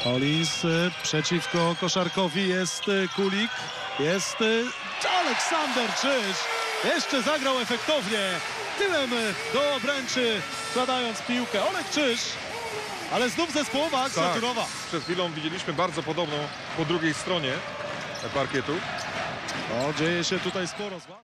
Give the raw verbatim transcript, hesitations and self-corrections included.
Olins y, przeciwko Koszarkowi, jest y, Kulik, jest y, Aleksander Czyż. Jeszcze zagrał efektownie, tyłem y, do obręczy, wkładając piłkę. Olek Czyż, ale znów zespołowa akcja Tak. turowa. Przed chwilą widzieliśmy bardzo podobną po drugiej stronie parkietu. O, dzieje się tutaj sporo zła.